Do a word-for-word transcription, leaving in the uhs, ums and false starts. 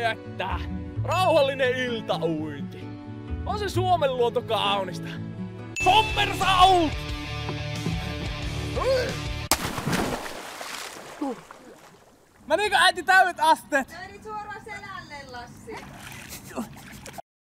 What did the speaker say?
jättää. Rauhallinen iltauinti. On se Suomen luonto kaunista. Sommersault! Menikö äiti täydet asteet? Meni suoraan selälle, Lassi.